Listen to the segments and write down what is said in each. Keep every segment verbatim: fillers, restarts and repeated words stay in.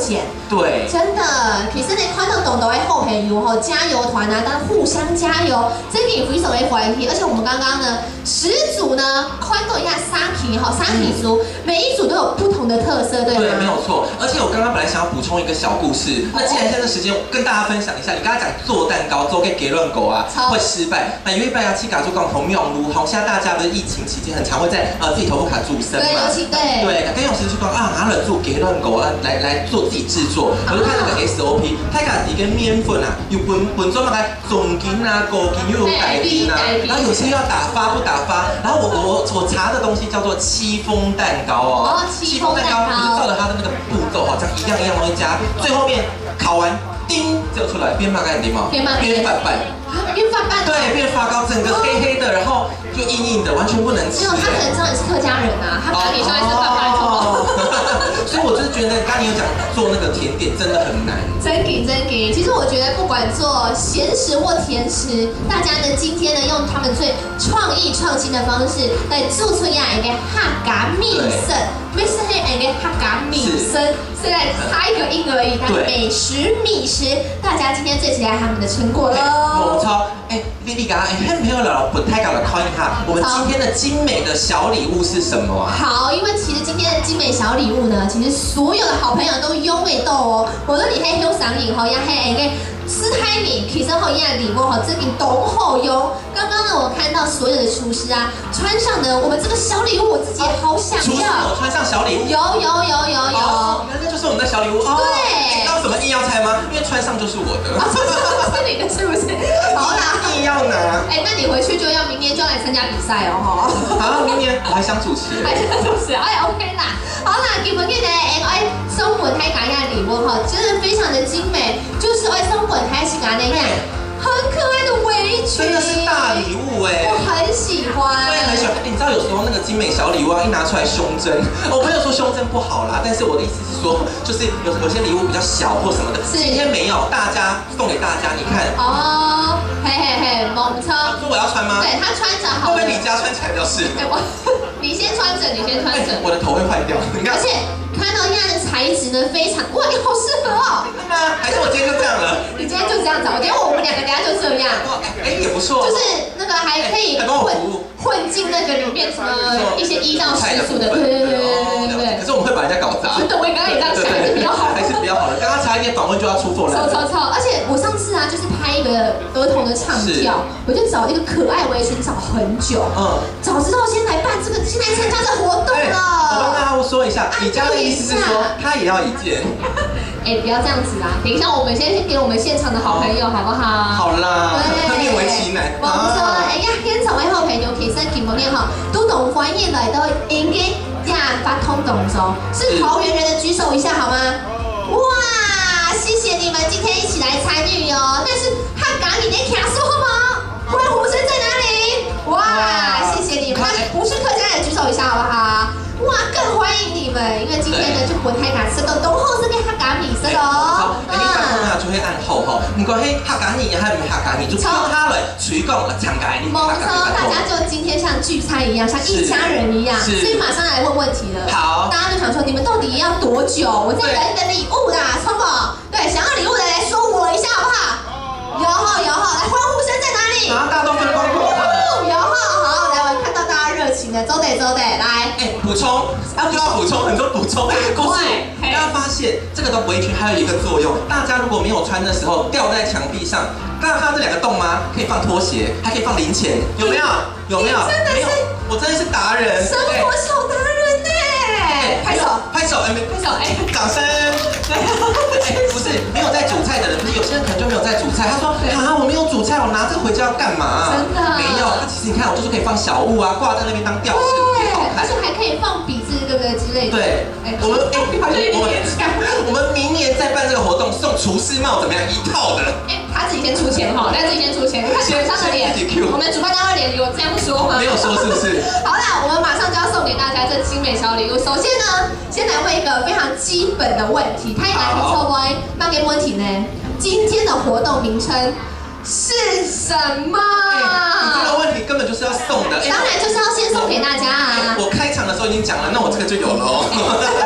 减。 对， 真的，其实呢，看到懂懂的后朋友吼，加油团啊，当互相加油，这个也非常的欢喜。而且我们刚刚呢，十组呢，宽度一下三题哈，三题组，每一组都有不同的特色，对吗？ 对，没有错。而且我刚刚本来想要补充一个小故事，那既然现在时间，跟大家分享一下，你刚刚讲做蛋糕做给给乱狗啊，会失败，那因为拜牙七嘎做光头妙撸，好，现在大家不是疫情期间很常会在呃自己头部卡住身嘛， 对，尤其对， 对，跟用时去光啊，拿了做给乱狗啊，来来做自己制作，我就看那个 S O P， 太家己跟面粉啊，有分分装来总斤啊、高斤又有改斤啊，然后有些要打发不打发，然后我我我查的东西叫做戚风蛋糕哦，戚风蛋糕不是照着它的那个步骤哈，这样一样一样东西加，最后面烤完叮就出来变麻干点嘛， 变麻变饭拌， 变饭拌， 对，变发糕，整个黑黑的，然后就硬硬的，完全不能吃。 没有，他可能知道你是客家人啊，他把你说是饭拌头。 所以我就是觉得，刚刚你有讲做那个甜点真的很难。 真给真给，其实我觉得不管做咸食或甜食，大家呢今天呢用他们最创意创新的方式来做出呀一个哈嘎米生，没是那一个哈嘎米生，虽然差一个音而已，但美食米食，大家今天最期待他们的成果喽。 我超哎，丽丽嘎，哎，和朋友聊不太搞的考一下，我们今天的精美的小礼物是什么啊？ 好，因为其实今天的精美小礼物呢，其实所有的好朋友都拥有到哦。我说你黑有上瘾吼，也黑那个吃海米，其实后一样礼物吼，这边都好用。刚刚呢，我看到所有的厨师啊，穿上的我们这个小礼物，我自己也好想要。 厨师有穿上小礼物？ 有有有有有。 原来就是我们的小礼物。 对。 知道什么硬要猜吗？因为穿上就是我的。 啊，是你的，是不是？好啦， 硬要拿。 哎，那你回去就要明年就要来参加比赛哦，哈。 好，明年我还想主持。 还想主持，哎 ，OK 啦。好啦，给我们给的哎松本台卡亚礼物哈，真的非常的精美，就是哎松本台是嘎那样。很可爱的围裙， 真的是大礼物哎！ 我很喜欢， 我也很喜欢。你知道有时候那个精美小礼物啊，一拿出来胸针，我没有说胸针不好啦，但是我的意思是说，就是有有些礼物比较小或什么的，今天没有，大家送给大家，你看哦，嘿嘿嘿，猛车， 说我要穿吗？ 对他穿着好， 会不会你家穿起来比较适合？ 我，你先穿着，你先穿着， 我的头会坏掉，你看， 而且看到现在的材质呢，非常哇，你好适合哦， 真的吗？还是我今天就这样了？ 你今天就这样子，我觉得我们两个等下就这样。 哎，也不错， 就是那个还可以混混进那个里面什么一些一到十组的，对对对对对对。 可是我们会把人家搞砸。 对，我刚刚也这样想，还是比较好， 还是比较好的。刚刚差一点访问就要出错了。 超超超！而且我上次啊，就是拍一个儿童的唱跳，我就找一个可爱围裙找很久，嗯，早知道先来办这个，先来参加这活动了。 我跟大家说一下，你家的意思是说他也要一件。 哎，不要这样子啦！等一下，我们先给我们现场的好朋友，好不好？ 好啦， 对， 勉为其难。 冇错，哎呀，现场的好朋友其实今天哈都懂欢迎来到应该呀发通动中，是桃园人的举手一下好吗？哇，谢谢你们今天一起来参与哦。但是他赶紧来卡说好吗？欢呼声在哪里？哇，谢谢你们！不是客家人举手一下好不好？哇，更欢迎你们，因为今天呢就本台卡吃到东后是跟哈嘎米色的哦。 哎，你发通啊就会按后哈，唔管嘿哈嘎米还是哈嘎米，就靠他来吹讲了，讲解你。 没错，大家就今天像聚餐一样，像一家人一样，所以马上来问问题了。 好， 大家就想说你们到底要多久？我在等你的礼物啦，聪宝。对，想要礼物的来说我一下好不好？有哈有哈，来欢呼声在哪里？ 啊，大家都分光光。 有哈好，来我看到大家热情的，走得走得来。 哎，补充，要就要补充很多补充。不是，大家发现这个的围裙还有一个作用，大家如果没有穿的时候吊在墙壁上，大家看到这两个洞吗？可以放拖鞋，还可以放零钱，有没有？有没有？没有，我真的是达人， 生活小达人呢。拍手拍手，哎， 拍手，哎， 掌声。哎，不是没有在煮菜的人，不是有些人可能就没有在煮菜。他说啊，我没有煮菜，我拿这个回家要干嘛？ 真的没有。那其实你看，我就是可以放小物啊，挂在那边当吊饰，也好看。 而且还可以放笔字，对不对之类的？ 对，我们哎，好像我们我们明年再办这个活动，送厨师帽怎么样？一套的。 哎，他自己先出钱哈，他自己先出钱。看学生的脸，我们主办单位脸有这样说吗？ 没有说是不是？ 好啦，我们马上就要送给大家这精美小礼物。首先呢，先来问一个非常基本的问题，太难听错不？那个问题呢？今天的活动名称是什么？ 你这个问题根本就是要送的。 当然就是要先送给大家啊！ 我开场的时候已经讲了，那我这个就有了哦。 好啦，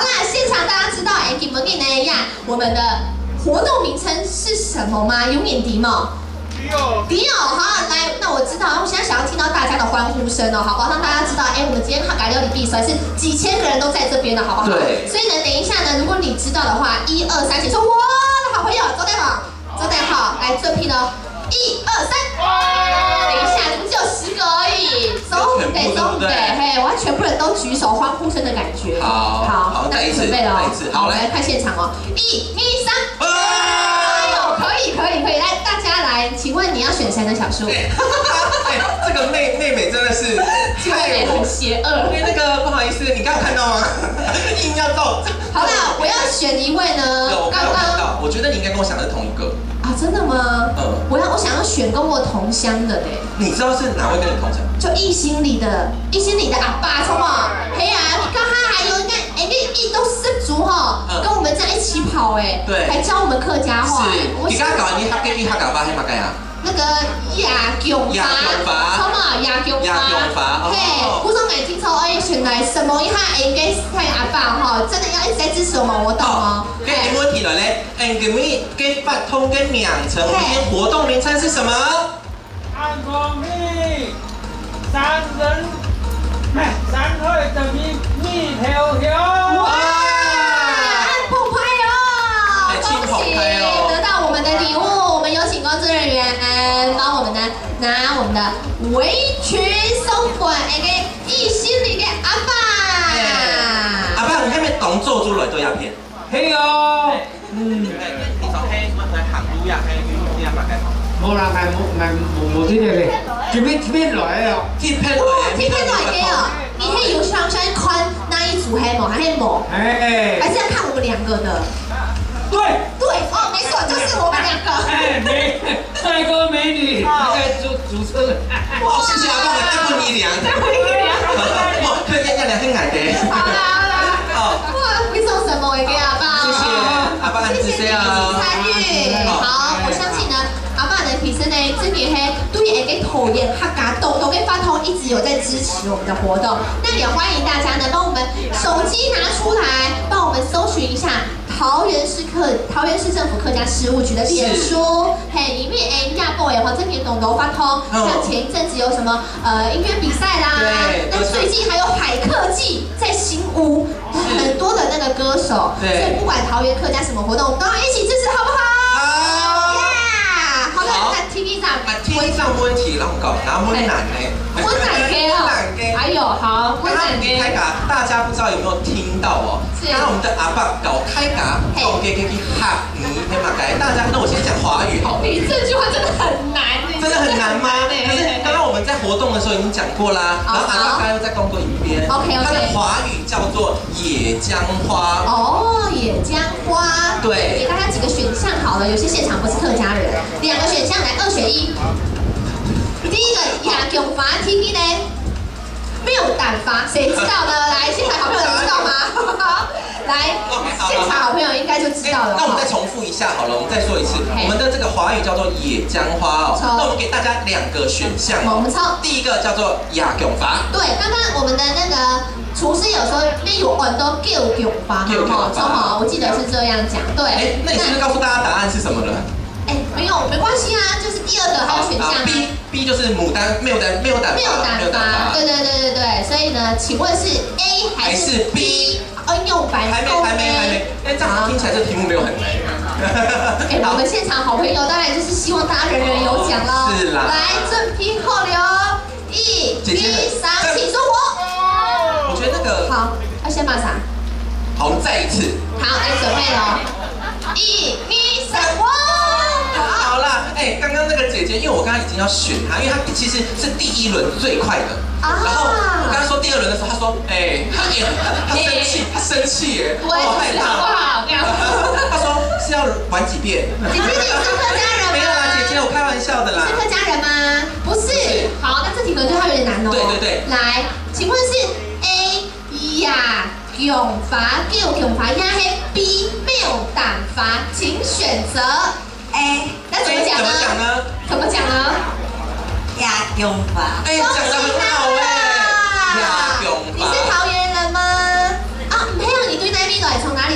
啦，现场大家知道哎，今天呢呀，我们的活动名称是什么吗？有免迪吗？迪奥，迪奥，好，来，那我知道，我现在想要听到大家的欢呼声哦，好不好？让大家知道，哎，我们今天客家料理比赛是几千个人都在这边的，好不好？ 对。 所以呢，等一下呢，如果你知道的话，一二三，请说，我的好朋友，周代好，周代好，来这批呢，一二三，等一下，你们只有十个而已，总得总得，嘿，我要全部人都举手欢呼声的感觉。 好， 好，那准备了， 好， 来看现场哦，一、二、三。可以可以可以，来大家来，请问你要选谁的小树？ 哎，这个妹妹妹真的是太很邪恶。 因为那个不好意思，你刚刚看到吗？硬要到。 好了，我要选一位呢。 有，我刚刚看到，我觉得你应该跟我想的是同一个。 啊，真的吗？嗯。我要我想要选跟我同乡的嘞。 你知道是哪位跟你同乡？ 就一心里的，一心里的阿爸，什么？嘿呀，你看他还有应该哎，你一都十足哈，跟我们这样一起跑哎， 对， 还教我们客家话。 是，你刚刚搞你他给你他搞吧，黑马盖啊。 那个亚强法，什么亚强法？嘿，胡总没听错，哎，选来什么一下 A 跟太阿爸哈，真的要一直在支持我们活动哦。 跟没问题了嘞，哎，给你跟发通跟两成，我们今天活动名称是什么？ 安光蜜，三人，哎，三岁等于蜜条条。 哇，很澎湃哦，恭喜得到我们的礼物。我们有请工作人员帮我们呢拿我们的围裙送过来给一心里的阿爸。 阿爸，你还没动作出来都要骗。 嘿哦， 嗯，你從嘿乜嘢行路呀？嘿，語啲啊嘛嘅。 冇啦，係冇，係冇冇啲嘢嘅。貼片貼片來啊！ 貼片來， 貼片來嘅哦。你可以有想想看那一組黑某還是黑某？哎，還是要看我們兩個的。 對對哦，沒錯，就是我們兩個。 哎，美帥哥美女，大概主主持人。 哇，謝謝阿爸，再問你兩。再問你兩。哇，可以要兩天矮的。 好啦好啦。哦。哇，會送什麼給阿爸？ 謝謝阿爸，謝謝你參與。 好，我相信呢，阿爸呢，其實呢，這邊嘿對一個討厭客家豆豆跟發通一直有在支持我們的活動，那也歡迎大家呢，幫我們手機拿出來，幫我們搜尋一下。桃園市客桃園市政府客家事務局的臉書，嘿，裡面哎亞報也黃正平董董發通，像前一陣子有什麼呃音樂比賽啦，那最近還有海客季在新屋，很多的那個歌手，所以不管桃園客家什麼活動，都要一起支持，好不好？好，呀，好的，那 T V 上 ，T V 上冇問題，啷個？哪冇難呢？ 溫暖嘅哦，還有好，溫暖嘅。 開嘎，大家不知道有沒有聽到哦？剛剛我們的阿爸搞開嘎，講給給給哈尼黑馬改，大家，那我先講華語好了。 你這句話真的很難， 真的很難嗎？可是剛剛我們在活動的時候已經講過啦，然後阿爸剛剛又再公布一遍。 OK OK。它的華語叫做野薑花。哦， 野薑花。 對。 給大家幾個選項好了，有些現場不是客家人，兩個選項來，二選一。第一個亞強法 T V 呢，沒有膽發，誰知道呢？來，現場好朋友知道嗎？來，現場好朋友應該就知道了。 那我們再重複一下好了，我們再說一次，我們的這個華語叫做野薑花哦。那我們給大家兩個選項。 我們抄。 第一個叫做亞強法。 對，剛剛我們的那個廚師有時候那有很多叫強法嘛，哈，哈，我記得是這樣講。對。哎， 那你是不是告訴大家答案是什麼了？ 哎，沒有，沒關係啊，就是第二個還有選項啊。 B B 就是牡丹，沒有膽，沒有膽， 沒有膽發。對對對對對，所以呢，請問是 A 還是 B？恩用白還沒還沒還沒，哎，這樣聽起來這個題目沒有很難。 哎，我們現場好朋友當然就是希望大家人人有獎了。 是啦。來， 正批後流，一、二、三，請說我。 我覺得那個好，要先罵啥？ 好，我們再一次。 好，來準備了，一、二、三，我。 好啦，哎，剛剛那個姐姐，因為我剛剛已經要選她，因為她其實是第一輪最快的。啊。然後我剛剛說第二輪的時候，她說，哎，她也，她生氣，她生氣耶，我害怕。 不好，這樣。 她說是要玩幾遍。 姐姐，你是客家人嗎？ 沒有啦，姐姐，我開玩笑的啦。 你是客家人嗎？不是。好，那這題可能對她有點難哦。 對對對。來， 請問是 A 亞強法叫強法，還是 B 沒有膽發？請選擇。哎，那怎麼講呢？ 怎麼講呢？ 怎麼講呢？亞強法。 哎，講得很好哎。亞強法。 你是桃園人嗎？啊，唔係啊，你對那邊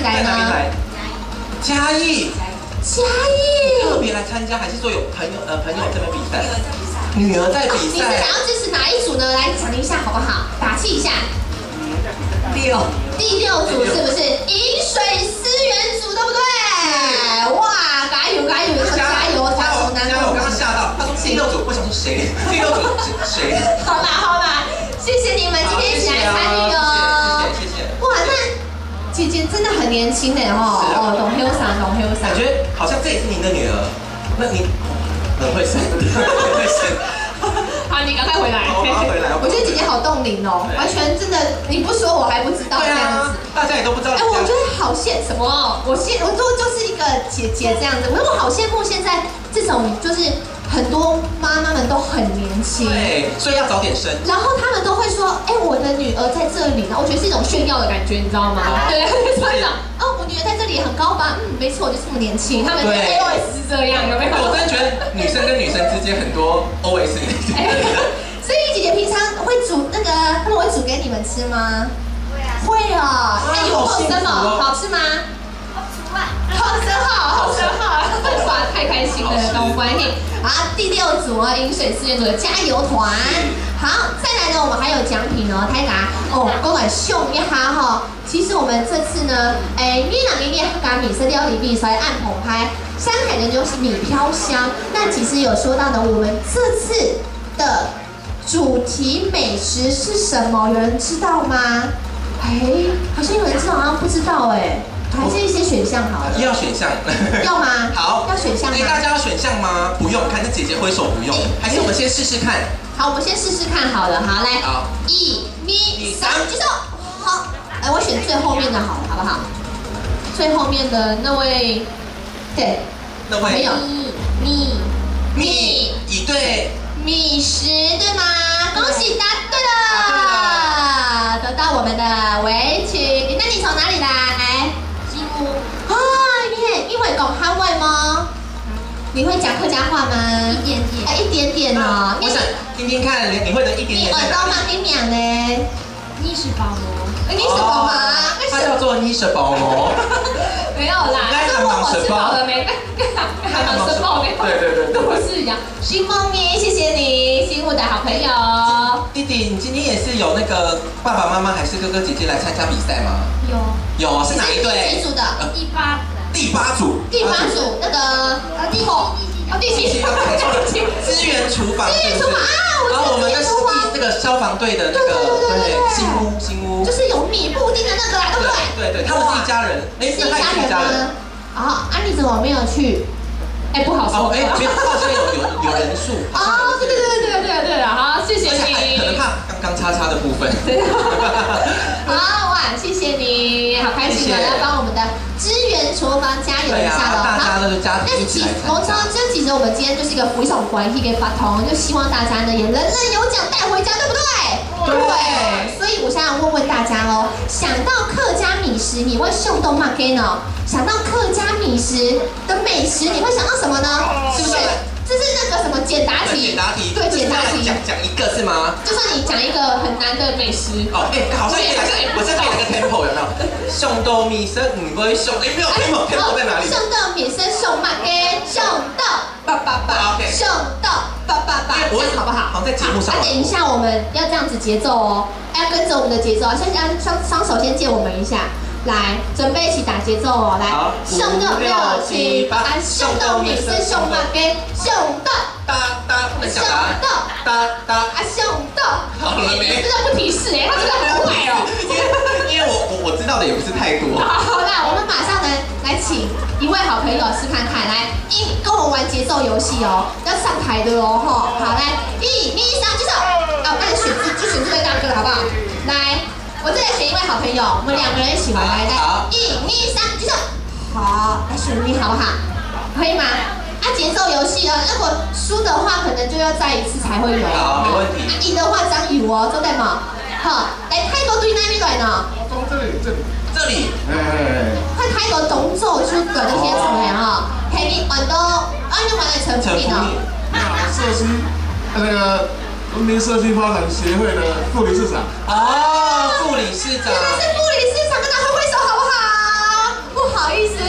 来呢？ 嘉义。 嘉义。 特别来参加，还是说有朋友呃朋友这边比赛？女儿在比赛。 你是想要支持哪一组呢？来讲一下好不好？打气一下。 第六。 第六组是不是饮水思源组，对不对？哇，加油加油，加油加油！ 加油！我刚刚吓到，他说第六组，我想说谁？第六组是谁？ 好啦好啦，谢谢你们今天一起来参与哦。 谢谢谢谢。 哇，那姐姐真的很年轻的哦，哦，懂 Hilsa， 懂 Hilsa。 感觉好像这也是您的女儿，那你很会生，很会生。 好，你赶快回来。 我要回来。 我觉得姐姐好冻龄哦，完全真的，你不说我还不知道这样子。 大家也都不知道。 哎，我觉得好羡什么？我羡，我都就是一个姐姐这样子，我我好羡慕现在这种就是很多妈妈们都很年轻， 对，所以要早点生。 然后他们都会说，哎，我的女儿在这里，然后我觉得是一种炫耀的感觉，你知道吗？对，所以讲，哦，我女儿在这里很高吧？嗯，没错，我就这么年轻。他们的 A O S 是这样，有没有？ 我真的觉得女生跟女生之间很多 O S。 所以姐姐平常会煮那个，他们会煮给你们吃吗？会啊。会啊。哎，有后生哦，好吃吗？好吃啊！好吃好，好吃好，哇，太开心了，懂关系。好，第六组哦，饮水思源组的加油团。好，再来呢，我们还有奖品哦，大家哦，过来秀一下哈。其实我们这次呢，哎，米朗一列咖米色料理比赛按棚拍，山海人就是米飘香。那其实有说到呢，我们这次的主题美食是什么？有人知道吗？哎，好像有人知道，好像不知道哎。还是一些选项好了。 要选项。 要吗？ 好。 要选项吗？ 哎，大家要选项吗？不用，看这姐姐挥手不用。还是我们先试试看。 好，我们先试试看好了。好，来。 好。 一、二、三，举手。好，哎，我选最后面的好了，好不好？最后面的那位，对， 那位。 没有。米米米对。 米食对吗？恭喜答对了，得到我们的围裙。那你从哪里来？新屋。啊，你你会讲汉话吗？你会讲客家话吗？一点点。哎，一点点哦。 我想听听看，你你会的一点点。 你耳朵吗？你名呢？ 你是保罗。 你是宝吗？ 它叫做你是宝罗。 没有啦，是问我吃饱了没？还蛮吃饱没？ 对对对， 都是一样。新梦妮，谢谢你，新户的好朋友。 弟弟，你今天也是有那个爸爸妈妈还是哥哥姐姐来参加比赛吗？ 有。 有，是哪一队？ 几组的？ 第八。 第八组。 第八组那个第后。哦，第七， 资源厨房， 资源厨房啊！ 然后我们的这个消防队的那个对新屋新屋， 就是有米布丁的那个啦，对不对？ 对对，他们是一家人，哎， 是一家人吗？啊，啊，你怎么没有去？哎，不好说。 哎，没有，好像有有有人数。 哦，对对对对对对对，好，谢谢你。 可能怕刚刚叉叉的部分。 好哇，谢谢你，好开心的来帮我们的支援厨房加油一下喽！ 大家都是家庭一起来参加。 我知道，这其实我们今天就是一个福手关系给发通，就希望大家呢也人人有奖带回家，对不对？对。所以我想要问问大家哦，想到客家米食，你会秀动吗？给呢？想到客家米食的美食，你会想到什么呢？是不是？这是那个什么简答题？ 简答题。 对，简答题。 讲讲一个是吗？ 就算你讲一个很难的美食。哦， 哎，好像也是，我这边有个 tempo 有没有？上豆米生唔会上，哎，没有 tempo，tempo 在哪里？ 上豆米生上麦给上豆叭叭叭，上豆叭叭叭，这样好不好？ 好，在节目上。 那等一下我们要这样子节奏哦，要跟着我们的节奏，先让双双手先借我们一下。来，准备一起打节奏哦！来，上豆六七八，上豆米生上麦给上豆哒哒， 上豆哒哒啊上豆。 好了没？ 真的不提示哎，他真的很会哦。 因为因为我我我知道的也不是太多。 好啦，我们马上呢来请一位好朋友试看看，来一跟我们玩节奏游戏哦，要上台的哦哈。好，来一、二、三，举手。啊，那你选就就选这位大哥好不好？来。我再来选一位好朋友，我们两个人一起玩，来来，一、二、三，举手。好，来选你好不好？可以吗？啊，节奏游戏啊，如果输的话，可能就要再一次才会有。 好，没问题。 啊，赢的话张有哦，做对吗？好，来泰国对哪里来呢？ 从这里，这里， 这里。 哎。 看泰国动作就短的天怎么样哈？陪你玩到，啊，你玩来陈福利呢？ 社区，那个。文明社区发展协会的副理事长哦，副理事长， 原来是副理事长，跟他挥挥手好不好？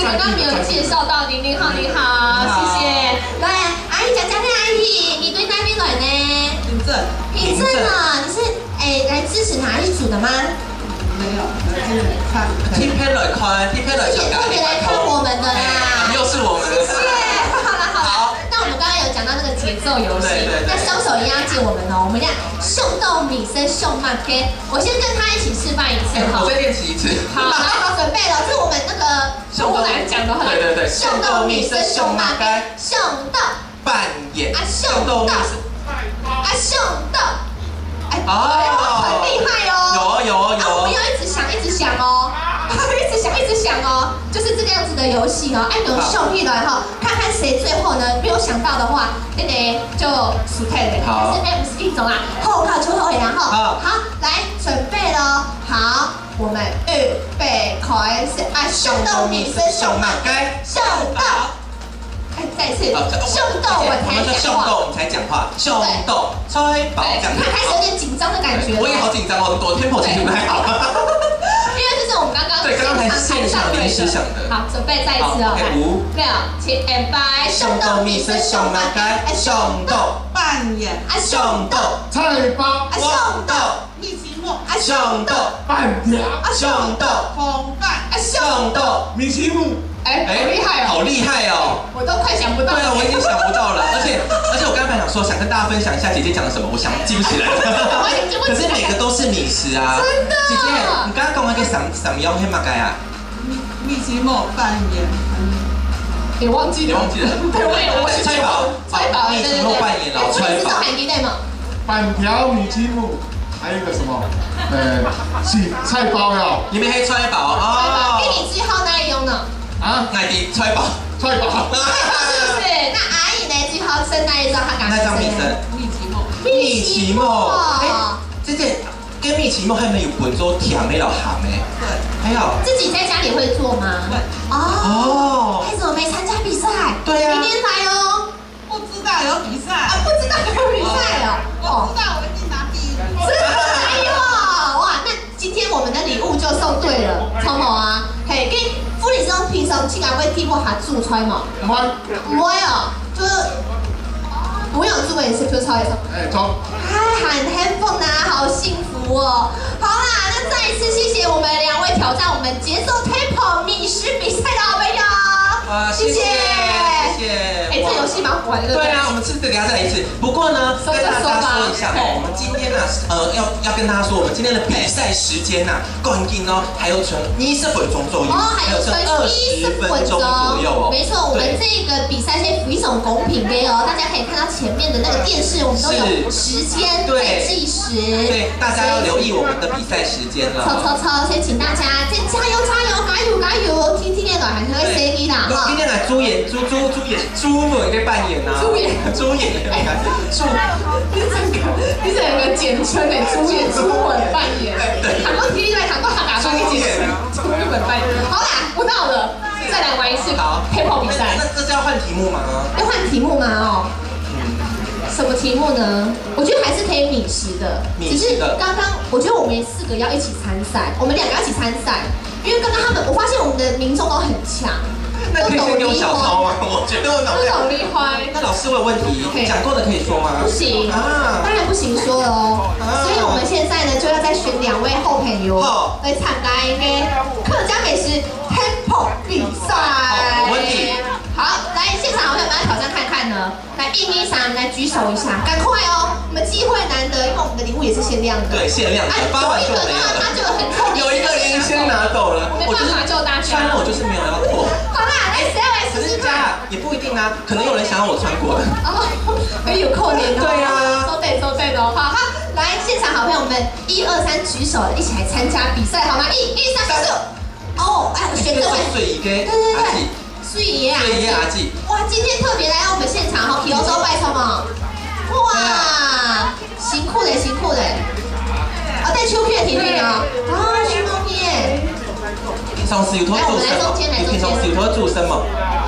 刚刚没有介绍到您，您好，您好，谢谢。来，阿姨讲讲看，阿姨，你对哪边来呢？ 凭证。 凭证啊，你是哎来支持哪一组的吗？ 没有，来看。 T P 来看，T P 来也特别来看我们的啦。 又是我们。 谢谢。好了好了，那我们刚刚有讲到那个节奏游戏，那双手一样借我们哦，我们这样秀豆米生秀麦给，我先跟他一起示范一次哈。 我再练习一次。 好，来，准备了，这是我们那个中国来讲的哈。 对对对， 秀豆米生秀麦给，秀豆扮演啊秀豆啊秀豆，哎，很厉害哦。 有哦有哦有。 我们要一直想一直想哦。一直想，一直想哦，就是这个样子的游戏哦。按钮秀一来哈，看看谁最后呢没有想到的话，那个就输退了。 好， 是 M 是一种啊，后靠就后，然后好， 好，来准备喽。好，我们预备开始啊，秀豆米生秀麦该秀豆。哎，再一次，秀豆我才讲话。 秀豆我们才讲话，秀豆吹宝讲。 他开始有点紧张的感觉。 我也好紧张哦，我 tempo 其实不太好。 因为这是我们刚刚对，刚刚才是现场临时想的。 好，准备再一次哦，来，五、六、七、八，秀豆米生秀麦该，秀豆扮演啊，秀豆菜包， 啊，秀豆蜜奇木啊， 秀豆半条， 啊， 秀豆风范啊，秀豆米奇木， 哎，好厉害哦， 好厉害哦！ 我都快想不到。 对啊，我已经想不到了，而且而且我刚才想说，想跟大家分享一下姐姐讲了什么，我想记不起来了。可是每个都是米食啊， 真的。 姐姐，你刚刚讲那个什什么样黑马盖啊？ 蜜奇木扮演， 你忘记了？ 你忘记了？ 对，我也我也吹宝， 吹宝， 蜜奇木扮演老吹宝。 海底内嘛。 板条米奇木，还有一个什么？呃，是菜包呀。 你们黑吹宝哦。 给你之后哪里用呢？ 啊， 爱迪吹宝， 菜包。 是不是？那阿姨呢？之后生那一张，她敢那张米生。 蜜奇木。 蜜奇木。哎，姐姐。跟蜜奇木还没有本州甜没老咸诶， 对， 还有自己在家里会做吗？ 会。 哦。哎，怎么没参加比赛？ 对啊。 明天来哦。 不知道有比赛。 啊，不知道有比赛哦。 我知道，我一定拿第一。 真的没有？哇，那今天我们的礼物就送对了，超好啊！嘿，跟傅理生平常去哪位地方还驻穿嘛？ 没， 没有，就是不用住也是就超一超。 哎，走。 还喊 handphone 啊，好幸福哦！好啦，那再一次谢谢我们两位挑战我们节奏 tempo 米食比赛的好朋友， 啊，谢谢谢谢。 哎，这游戏蛮好玩的。 对啊，我们是等一下再来一次。不过呢，跟大家说一下哦，我们今天呢，呃，要要跟大家说，我们今天的比赛时间呐，冠军哦，还有存二十分钟左右， 哦，还有存二十分钟左右哦。没错，我们这个比赛是一种公平的哦，大家可以看到前面的那个电视，我们都有时间在计时。 对，大家要留意我们的比赛时间了。 超超超！所以请大家再加油加油，加油加油！听听的还是会 C D 啦哈。 今天来朱演朱朱朱演朱伟在扮演啊。 朱演朱演，你看朱， 你这个你这个简称诶，朱演朱文扮演。对，韩国 T V 来韩国他打算给简称朱文扮演。好啦，不闹了，再来玩一次。 好 ，Hip-hop 比赛。 那这是要换题目吗？ 要换题目吗？哦。什么题目呢？我觉得还是可以米食的，只是刚刚我觉得我们四个要一起参赛，我们两个要一起参赛，因为刚刚他们我发现我们的民众都很强， 那可以先给我小抄吗？我觉得我脑袋。 都懂梨花。 那老师我有问题，讲过的可以说吗？ 不行啊，当然不行说了哦。所以我们现在呢就要再选两位候选友来参加一个客家美食 tempo 比赛。 没问题。 好，来现场有没有要挑战看看呢？来一、二、三，来举手一下，赶快哦！我们机会难得，因为我们的礼物也是限量的。 对，限量的，发完就没有了。 他就很有一个人先拿走了， 没办法救大家。 穿了我就是没有要过。 好啦，来谁要来试试看？ 也不一定啊，可能有人想要我穿过的。 哦，也有扣脸哦。 对啊， 都对都对的哦。好，好，来现场好朋友们，一二三举手，一起来参加比赛好吗？一、二、三，走！哦，哎，我选这位。 水姨给对对对。水爷啊！ 水爷阿记， 哇，今天特别来到我们现场哈，提欧洲拜什么？哇，辛苦嘞，辛苦嘞！啊，带秋片的婷婷啊，啊，徐梦片。 平常是有头做什么？你平常是有头做什么？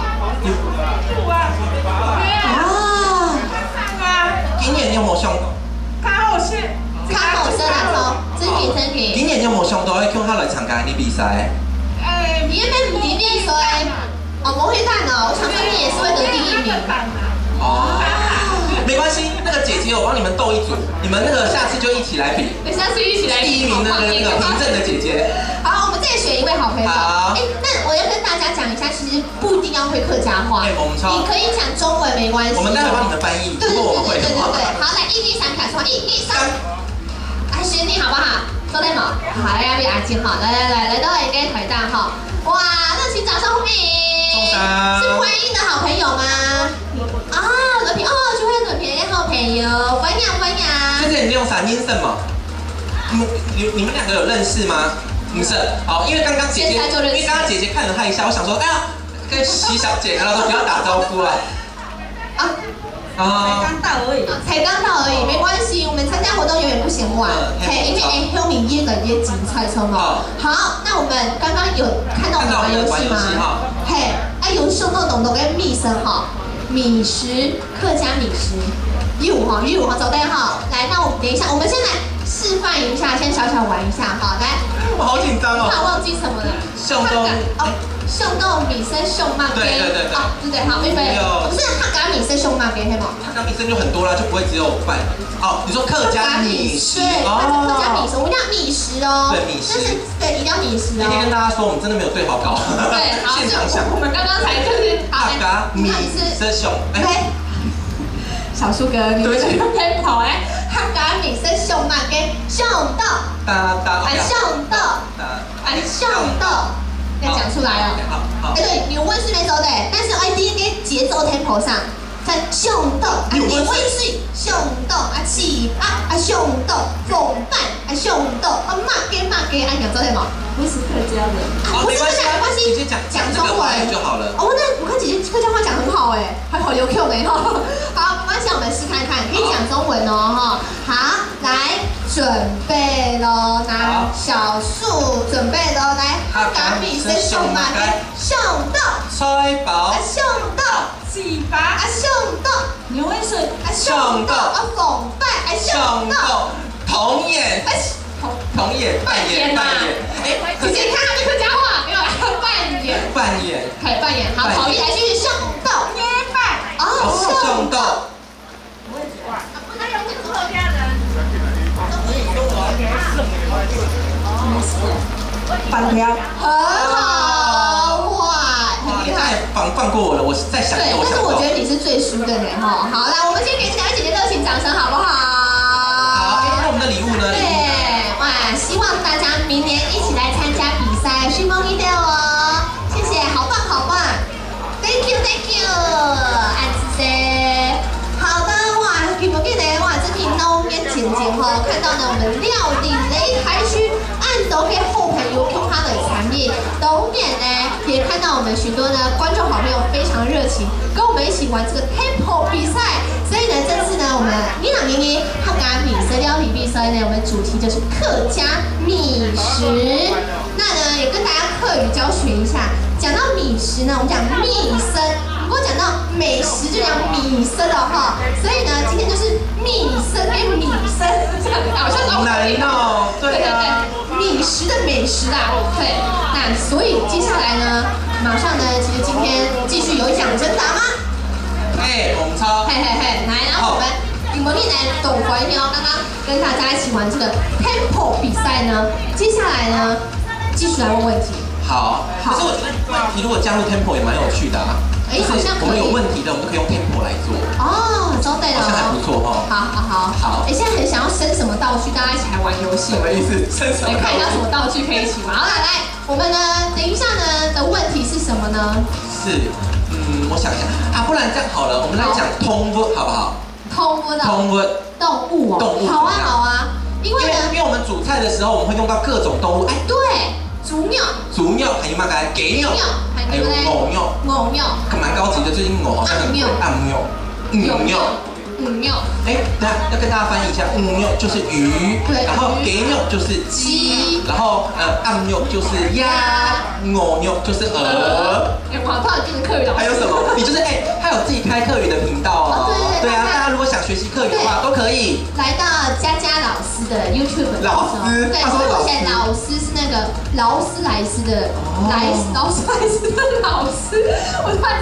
啊！ 今年有冇上到？ 卡好些， 卡好生啊，说真品真品。 今年有冇上到？叫他来参加你比赛？ 哎， 你那边唔点比赛？ 我想说你也是会得第一名。 哦，没关系，那个姐姐我帮你们斗一组，你们那个下次就一起来比。 等下次一起来比。 第一名那个那个凭证的姐姐。 好，我们再选一位好朋友。 好。 哎，那我要跟大家讲一下，其实不一定要会客家话， 哎，我们超。 你可以讲中文没关系。 我们待会帮你们翻译，如果我们会的话。 对对对对，好，来一、二、三，开始说一、二、三。来选你好不好？都在吗？好，来要不阿金哈，来来来，来到一个台大哈。哇，热情掌声欢迎。是欢迎的好朋友吗？啊，轮平哦，就会轮平的好朋友，欢迎欢迎。 谢谢你用闪音什么？你你你们两个有认识吗？不是，好，因为刚刚姐姐，因为刚刚姐姐看了她一下，我想说，哎呀，跟徐小姐看到说不要打招呼了。啊。 才刚到而已， 才刚到而已，没关系，我们参加活动永远不嫌晚。嘿，因为哎，后面也个也精彩，冲哦。好，那我们刚刚有看到我们玩游戏吗？嘿，哎，有秀豆懂懂跟蜜生哈，米食客家米食，有哈有哈，走对哈。来，那我们等一下，我们先来示范一下，先小小玩一下哈。来， 我好紧张哦， 怕忘记什么了？ 秀豆哦。 秀豆米生秀麻给， 对对对对， 哦对对好，预备，不是客家米生秀麻给，嘿吗？ 客家米生就很多啦，就不会只有饭。哦，你说客家米食， 哦，客家米食，我们一定要米食哦， 对米食， 对，一定要米食哦。 那天跟大家说，我们真的没有对好稿， 对，好， 现场想， 我们刚刚才就是客家米生秀， 哎，小树哥，你们在跑哎，客家米生秀麻给，秀豆， 哒哒， 哎，秀豆，哎，秀豆。要讲出来哦，哎，对，你问是没走的，但是哎，第一个节奏 tempo 上，在秀豆，啊，你问是秀豆啊，起啊啊秀豆，凤饭啊秀豆，啊骂给骂给，哎，讲做什么？ 不是客家的， 不是客家，没关系， 直接讲讲中文就好了。 哦，那我看姐姐客家话讲很好哎，还好有 Q 呢哈。好，没关系，我们试看看，可以讲中文哦哈。好，来。准备咯，那小树准备咯，来，客家米生秀麻给，秀豆， 菜包， 秀豆， 糍粑， 啊秀豆， 牛尾水， 啊秀豆，啊凤饭，啊秀豆， 童演， 童童演，扮演，扮演， 哎，姐姐看他的客家话，没有来扮演， 扮演， 可以扮演，好，好，一来继续秀豆， 捏饭， 哦， 秀豆， 我也喜欢，还有是客家人。板条很好哇，很厉害， 放放过我了，我再想一个， 对，但是我觉得你是最输的人哈。好，来，我们先给这两位姐姐热情掌声，好不好？ 好，那我们的礼物呢？ 对，哇，希望大家明年一起来参加比赛，迅猛一点哦。谢谢，好棒好棒 ，Thank you Thank you， 安子姐。好的，哇，给不给呢？哇，这题呢，跟简简哈，看到呢我们料理擂台区按都给后排有 Q 他的产业，董演呢也看到我们许多呢观众好朋友非常热情，跟我们一起玩这个 Tempo 比赛。所以呢，这次呢，我们米朗妮妮客家米食料理比赛呢，我们主题就是客家米食。那呢，也跟大家客语教学一下。讲到米食呢，我们讲米生。如果讲到美食就讲米生了哈，所以呢，今天就是米生跟米生这样子，好像都难哦，对对对，米食的美食啦，对。那所以接下来呢，马上呢，其实今天继续有奖征答吗？ 哎，我们超， 嘿嘿嘿，来，然后我们李文丽来董怀苗刚刚跟大家一起玩这个 Tempo 比赛呢，接下来呢，继续来问问题。 好，可是我觉得问题如果加入 Tempo 也蛮有趣的啊。 哎，好像我们有问题的，我们就可以用 Tempo 来做。 哦，招待了， 好像还不错哦。 好好好好。哎，现在很想要生什么道具，大家一起来玩游戏。 什么意思？生什么？ 来看一下什么道具可以一起玩。好了，来，我们呢，等一下呢的问题是什么呢？ 是，嗯，我想一下啊，不然这样好了，我们来讲通物好不好？ 通物的。 通物。 动物哦。 动物。 好啊好啊，因为呢， 因为我们煮菜的时候，我们会用到各种动物。哎， 对。猪肉， 猪肉还有嘛个鸡肉，还有牛肉， 牛肉， 蛮高级的，最近牛好像很贵，暗牛，牛肉， 牛肉。 哎，等下要跟大家翻译一下，牛肉就是鱼， 对， 然后鸡肉就是鸡，然后呃暗肉就是鸭，牛肉就是鹅。 哎，哇，他有变成客语老师。 还有什么？你就是哎，他有自己开客语的频道哦。对对对啊，大家如果想学习客语的话，都可以来到佳佳老师的 YouTube。 老师， 对，所以我现在老师是那个劳斯莱斯的莱劳斯莱斯的老师，我突然自己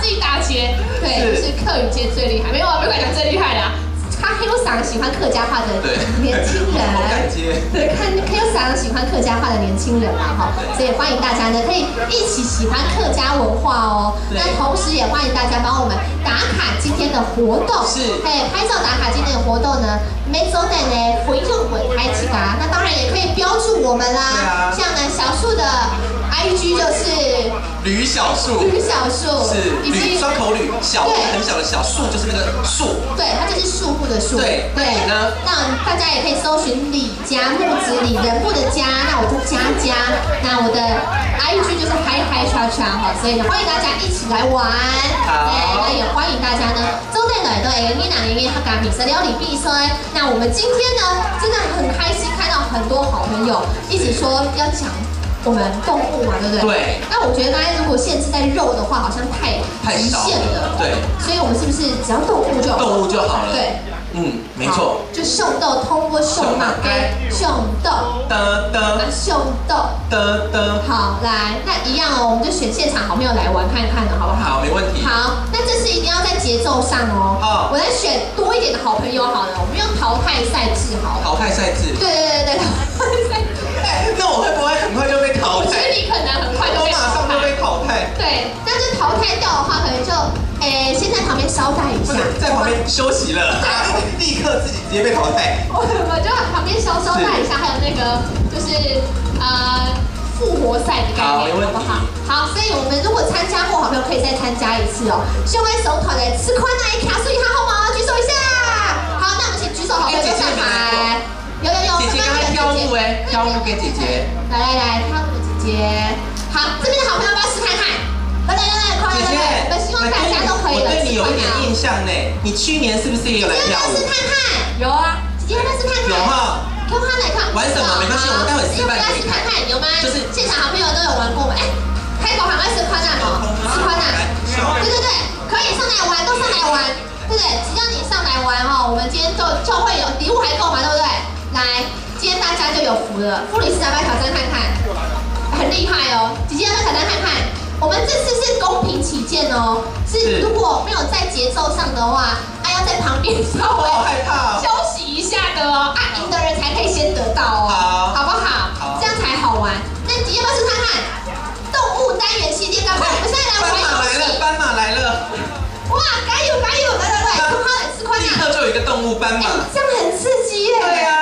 地大街，对，就是客语界最厉害，没有啊，不敢讲最厉害啦。他 Q 赏喜欢客家话的年轻人，对，看 Q 赏喜欢客家话的年轻人啦哈，所以欢迎大家呢可以一起喜欢客家文化哦。那同时也欢迎大家帮我们打卡今天的活动，是，哎，拍照打卡今天的活动呢，每周的呢回用滚开启嘎，那当然也可以标注我们啦，像呢小树的 I G 就是吕小树， 吕小树是吕双口吕，小很小的小树就是那个树，对， 它就是树木的树。 对，对呢， 那大家也可以搜寻李家木子李人木的家，那我就佳佳，那我的 I G 就是嗨嗨叉叉哈，所以呢欢迎大家一起来玩。好，对，那也欢迎大家呢，周内呢都会跟哪年跟他讲米色料理必说。那我们今天呢真的很开心，看到很多好朋友一直说要讲 我们动物嘛，对不对？对。那我觉得刚才如果限制在肉的话，好像太太局限了。对。所以我们是不是只要动物就好？动物就好了。对。嗯，没错。就熊豆通过熊嘛，该熊豆的的熊豆的的。好，来，那一样哦，我们就选现场好朋友来玩看看的好不好？好，没问题。好，那这次一定要在节奏上哦。好。我来选多一点的好朋友好了，我们用淘汰赛制好了。淘汰赛制。对对对对，淘汰赛制。那我会不会很快就被淘汰？我觉得你可能很快就被淘汰。我马上就被淘汰。对，那就淘汰掉的话，可能就诶先在旁边稍待一下，在旁边休息了，立刻自己直接被淘汰。我们就旁边稍稍待一下，还有那个就是呃复活赛的概念，好不好？好，所以我们如果参加过好朋友可以再参加一次哦。秀威手团的吃宽奶卡所以他好吗？举手一下。好，那我们请举手好朋友上台。 有有有，姐姐刚刚跳舞哎，跳舞给姐姐。来来来，跳舞的姐姐。好，这边的好朋友要不要试看看？来来来，快来来！我们希望大家都可以。我对你有一点印象呢，你去年是不是也有来跳舞？试看看。有啊，姐姐要不要试看看？有哈。Q 他来看。玩什么？没关系，我们待会示范给你看。看有吗？就是现场好朋友都有玩过吗？哎，开口喊爱试宽奶吗？试宽奶。对对对，可以上来玩，都上来玩，对不对？只要你上来玩哦，我们今天就就会有礼物还够嘛，对不对？ 来，今天大家就有福了。副理事长要挑战看看，很厉害哦。姐姐要不要挑战看看？我们这次是公平起见哦，是如果没有在节奏上的话，啊要在旁边稍微休息一下的哦。啊，赢的人才可以先得到哦，好，好不好？好，这样才好玩。那姐姐要不要试看看？动物单元系列，赶快，我们现在来玩游戏。斑马来了，哇，加油加油！来来来，快快吃快点！立刻就有一个动物斑马，这样很刺激耶。对呀。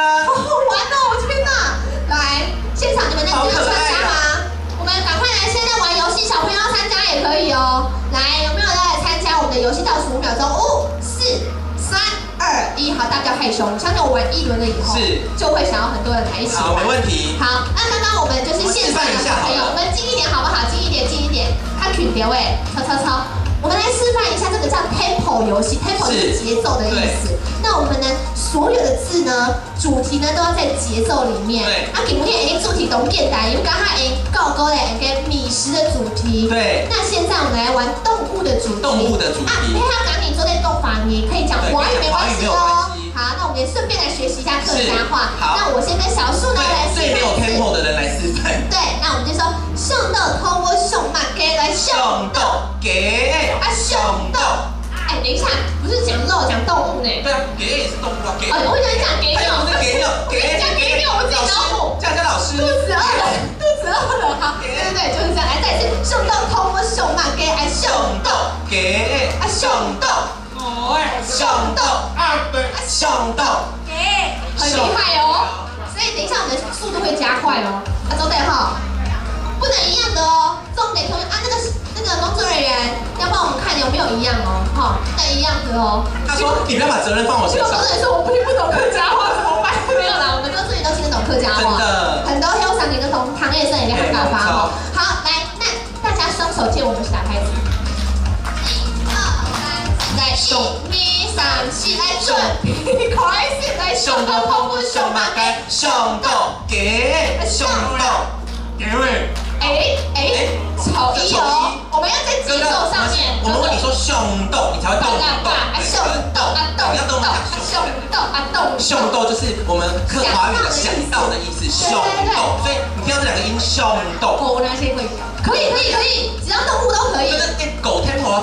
现场你们那边要参加吗？我们赶快来，现在玩游戏，小朋友要参加也可以哦。来，有没有人来参加我们的游戏？倒数五秒钟，五、四、三、二、一。好，大家害羞，相信我玩一轮了以后，是就会想要很多人来一起玩。好，没问题。好，那刚刚我们就是现场的小朋友，我们近一点好不好？近一点，近一点。他群别位，超超超。我们来示范一下这个叫 tempo 游戏 ，tempo 是节奏的意思。那我们呢，所有的字呢？ 主题呢都要在节奏里面。对。啊，今天诶主题都简单，因为刚才诶告诉嘞给米食的主题。对。那现在我们来玩动物的主题。动物的主题。啊，配合赶紧做在动法，你可以讲华语没关系哦。好，那我们也顺便来学习一下客家话。好。那我先跟小树呢来示范。最没有 tempo 的人来示范。对，那我们就说熊豆通过熊嘛给来熊豆给啊熊豆。 哎，等一下，不是讲肉，讲动物呢。对啊，给也是动物啊，给。哦，我想讲给牛，是给牛，给讲给牛，我自己脑补。佳佳老师。肚子饿了，肚子饿了，好。对对对，就是这样。来，再一次，熊豆通我熊嘛给，哎，熊豆给，啊，熊豆，哦，熊豆，啊，对，熊豆给，很厉害哦。所以等一下我们的速度会加快哦。啊，周队哈，不能一样的哦，重点同啊那个。 那个工作人员要帮我们看有没有一样哦，哈，那一样的哦。他说：“你不要把责任放我身上。”工作人员说：“我听不懂客家话，怎么办？”没有啦，我们工作人员都听得懂客家话，真的。很多优商你都从行业生也很打发哈。好，来，那大家双手借我们去打拍子。一二三，来，一、二、三、四，来准备开始，来，熊豆泡沫，熊马盖，熊豆给，熊豆给位。 哎哎，丑一哦，我们要在节奏上面。我们问你说熊豆，你才会动动。啊熊豆啊动，要动啊熊豆啊动。熊豆就是我们客华语的想到的意思，熊豆。所以你听到这两个音，熊豆。狗那些会可以可以可以，只要动物都可以。那个狗 tempo 要怎么放？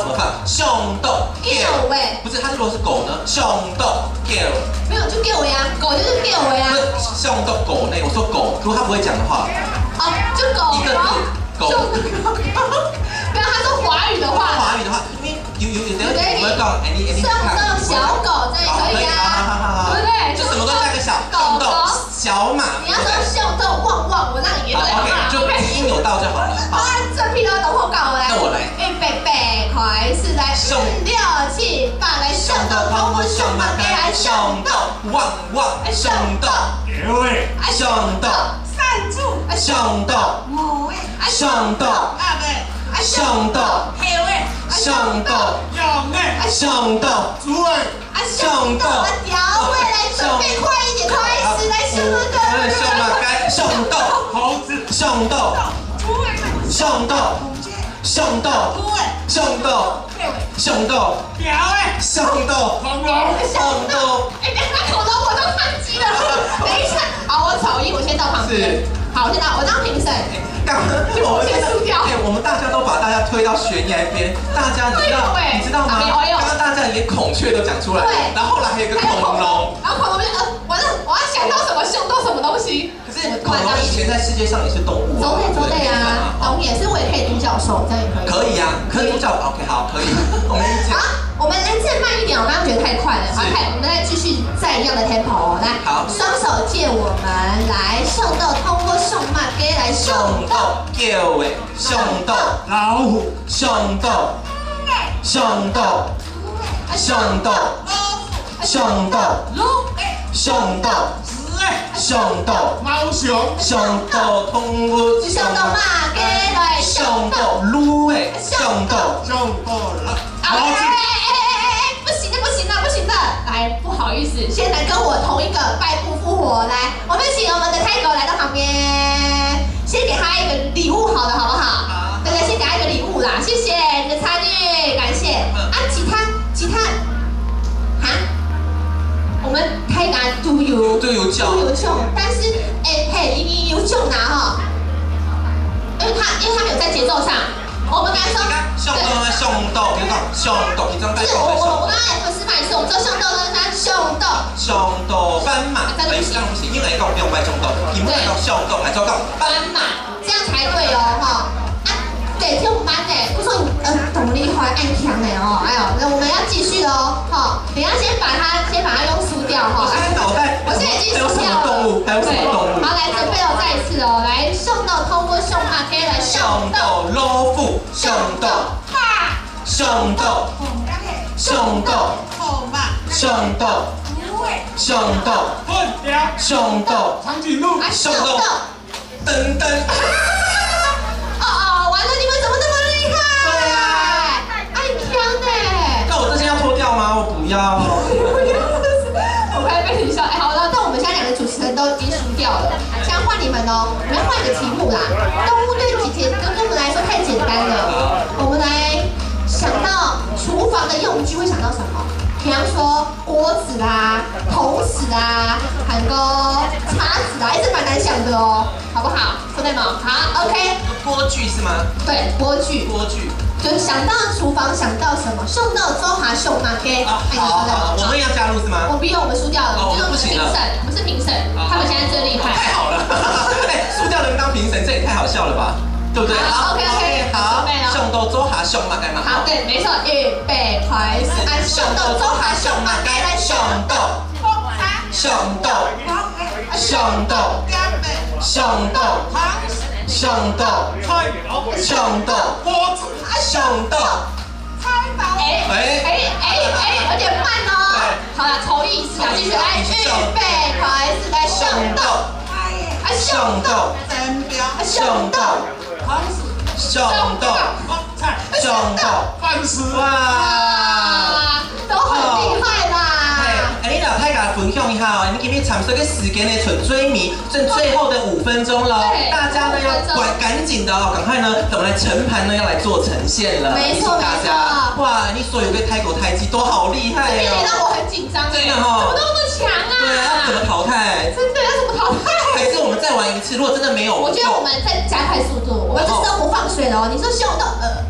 熊豆狗喂， 不是，它如果是狗呢？熊豆狗。 没有就狗呀，狗就是狗呀。 不是熊豆狗呢？我说狗，如果它不会讲的话， 哦，就狗。 一个字狗。 没有，他说华语的话。 华语的话，因为有有有的我们讲 any any 送到小狗这里可以啊，对不对？ 就什么都加个小， 狗狗小马。 你要说秀豆旺旺，我让你也对。 OK， 就鼻音有到就好了。 啊，这批都懂我搞来。 那我来。 预备备，开始来。五六七八来，秀豆通过秀马给来秀豆， 旺旺秀豆， 各位， 秀豆， 赞助， 秀豆， 五位， 秀豆， 二位， 秀豆， 黑位， 秀豆， 有妹， 秀豆， 诸位， 啊，秀豆，调味来，准备快一点，开始来秀豆。 秀马该秀豆， 猴子， 秀豆，秀豆，秀豆，秀豆，秀豆， 表哎， 秀豆， 恐龙， 秀豆。 哎，那恐龙我都忘记了。等一下，好，我草一，我先到旁边。好，我先到，我当评审。 刚刚我们哎，我们大家都把大家推到悬崖边，大家你知道你知道吗？刚刚大家连孔雀都讲出来，然后后来还有一个恐龙， 然后恐龙就呃，完了，我要想到什么秀到什么东西。 可是恐龙以前在世界上也是动物啊， 走对走对啊，龙也是，我也可以独角兽，这样也可以。 可以啊，可以独角 ，OK， 好，可以。我们好，我们来再慢一点，我刚刚觉得太快了，好，看，我们再继续在一样的 tempo 哦，来， 好， 双手借我们来秀豆，通过秀马给来秀豆， 叫诶，熊豆， 老虎， 熊豆，熊豆，熊豆，熊豆，熊豆，熊豆， 猫熊， 熊豆，通过秀豆马给来秀豆， 撸诶，熊豆， 熊豆了， 哎哎哎哎，不行的不行的不行的，来，不好意思，现在跟我同一个败不复活，来，我们请我们的泰狗来到旁边，先给他一个礼物，好的好不好？对对，先给他一个礼物啦，谢谢你的参与，感谢。啊，其他其他，哈，我们泰狗都有都有叫， 都有中，但是哎嘿，你有中拿哈，因为他因为他没有在节奏上。我们刚才说， 熊豆啊，熊豆，你讲熊豆，一张带是我我我刚刚也不示范一次，我们做熊豆跟它熊豆， 熊豆斑马，哎，这样不行，因为来讲不用摆熊豆，题目来讲熊豆，来做讲斑马，这样才对哦哈。啊，对，听班的，不说你呃懂力坏爱强的哦，哎呦，那我们要继续哦，哈，等一下先把它先把它用输掉哈。 我现在脑袋， 我现在已经输掉了。 还有什么动物？还有什么动物？ 好，来准备哦，再一次哦，来熊豆通过熊马可以来熊豆。 老虎，熊豆，熊豆，熊豆，熊豆，熊豆， 混掉， 熊豆， 长颈鹿， 啊，熊豆， 等等。 哦哦，完了，你们怎么那么厉害？ 对啊， 爱强呢。 那我这件要脱掉吗？我不要。 我快被你笑，哎，好了，但我们现在两个主持人都已经输掉了，现在换你们哦，我们要换一个题目啦。动物对姐姐跟我们来说太简单了，我们来想到厨房的用具会想到什么？比方说锅子啦、桶子啦，还有叉子啦，也是蛮难想的哦，好不好？说对吗？好 ，OK。 锅具是吗？ 对，锅具。 锅具。 就是想到厨房想到什么，送到周华秀嘛 ，OK？ 好，好，我们要加入是吗？ 我不用，我们输掉了， 我们不行了。我们是评审，他们现在最厉害。 太好了，哎，输掉人当评审，这也太好笑了吧？对不对？ 好 ，OK OK， 好，送到周华秀嘛，该嘛？ 好，对，没错，预备开始，按送到周华秀嘛，该来送到， 送到，送到，送到，送到， 菜鸟， 送到， 锅子， 送到， 哎哎哎哎，有点慢哦。好了，头一次啊，继续来，预备开始，来送到，啊送到，送到，送到， 菜， 送到， 饭食， 哇，都很厉害啦。 哎，你老太甲分享一下哦，你今天产生个时间呢，剩追迷，剩最后的五分钟了，大家呢要赶赶紧的哦，赶快呢，我们来盛盘呢要来做呈现了， 没错没错。 哇，你所有个泰国泰姬都好厉害哦， 哦， 让我很紧张哎， 真的哈， 怎么那么强啊？ 对啊，要怎么淘汰？ 真的要怎么淘汰？ 还是我们再玩一次？如果真的没有， 我觉得我们再加快速度，我们这时候不放水了哦。你说秀豆，呃呃呃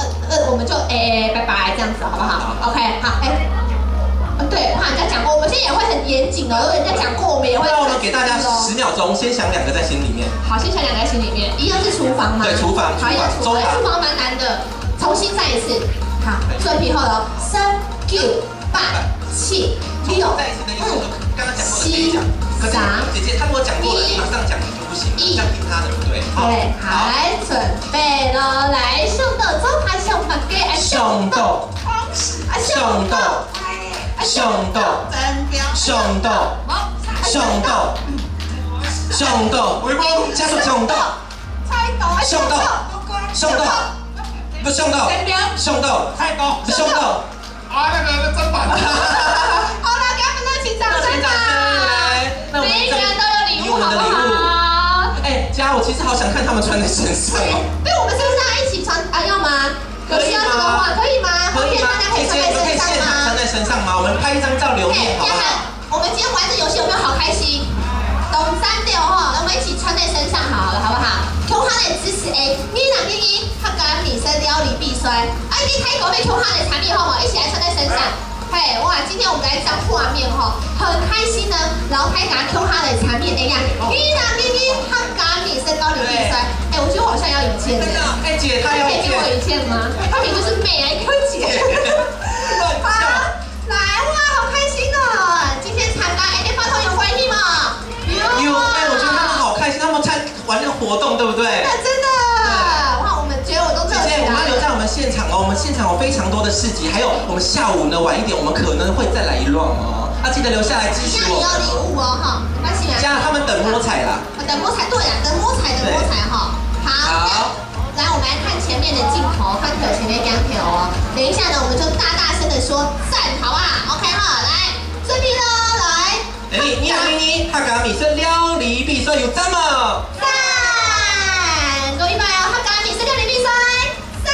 我们就哎拜拜这样子好不好 ？OK， 好，哎。对，怕人家讲过，我们现在也会很严谨哦。如果人家讲过，我们也会。 那我们给大家十秒钟，先想两个在心里面。 好，先想两个在心里面，一样是厨房吗？ 对，厨房。 好，一样厨房。厨房蛮难的，重新再一次。好，顺皮后了，三、九、八、七、六、 再一次那个我刚刚讲过的可以讲。可是姐姐她如果讲过了，你马上讲你就不行，这样听她的不对。 对，好，来准备咯，来上豆，做下上白鸡， 上豆，上豆。上豆，上豆，上豆，上豆，加速上豆，上豆，上豆，不上豆，上豆， 菜刀， 上豆， 啊，那个砧板。 好了，给他们热情掌声啊！每一个人都有礼物，好不好？ 哎，佳，我其实好想看他们穿在身上哦。 对，我们是不是要一起穿啊？要吗？可以吗？可以吗？ 可以吗？可以穿在身上吗？穿在身上吗？我们拍一张照留念，好不好？ 我们今天玩这游戏有没有好开心？懂三六哈，那我们一起穿在身上好了，好不好？穷哈的支持 A， 你两零一，他敢女生撩你必衰，啊，你开口被穷哈的产品好不好？一起来穿在身上。嘿，哇，今天我们来一张画面哈，很开心呢。然后开给穷哈的产品 A 呀，你两零一，他敢女生撩你必衰。哎，我觉得我好像要引荐的。 哎，姐，她要可以给我引荐吗？她名就是美啊，一个姐。好，来哇，好开心哦！今天参加 A 发通有关系吗？ 有，哎，我觉得他们好开心，他们参玩那个活动，对不对？ 真的，哇，我们觉得我都热姐姐，我们要留在我们现场哦，我们现场有非常多的市集，还有我们下午呢晚一点，我们可能会再来一 round 哦，啊，记得留下来支持我。 你要礼物哦，哈，没关系。 加他们等摸彩啦。 等摸彩，对呀，等摸彩，等摸彩哈。好。来，我们来看前面的镜头，翻头前面两条哦。等一下呢，我们就大大声的说赞，好不好 ？OK 哈，来，顺利喽，来。 你你好，你你，他讲米是撩离必衰有赞吗？ 赞，各位朋友，他讲米是撩离必衰，赞，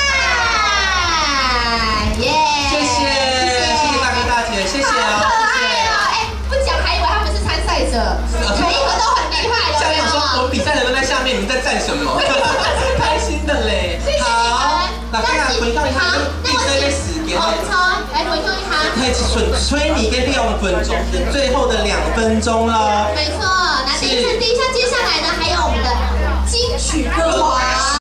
耶！ 谢谢，谢谢大哥大姐，谢谢哦。 好可爱哦，哎，不讲还以为他们是参赛者，每一个都很厉害，有没有？ 下面我说我们比赛的人在下面，你们在站什么？开心的嘞。好，那看看回到一下，必须被时间。 好，来回头一下。 可以吹吹你跟六分钟，最后的两分钟了。 没错，那等一下，等一下，接下来呢，还有我们的金曲歌王。